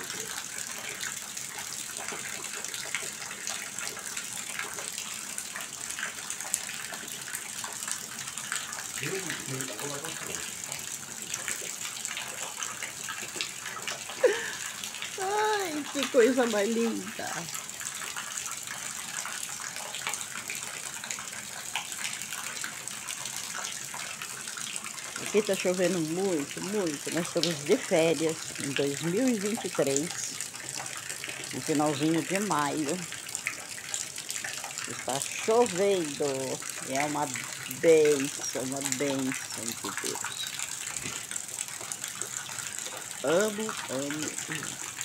Ai, que coisa mais linda. Aqui tá chovendo muito, muito. Nós estamos de férias em 2023, no finalzinho de maio. Está chovendo. É uma bênção de Deus. Amo, amo, amo.